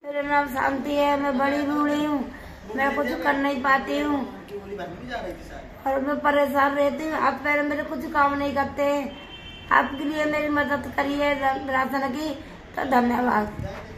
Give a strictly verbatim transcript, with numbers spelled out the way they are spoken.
मेरा नाम शांति है, मैं बड़ी बूढ़ी हूँ, मैं कुछ कर नहीं पाती हूँ और मैं परेशान रहती हूँ। आप पहले मेरे कुछ काम नहीं करते, आपके लिए मेरी मदद करिए राशन की तो धन्यवाद।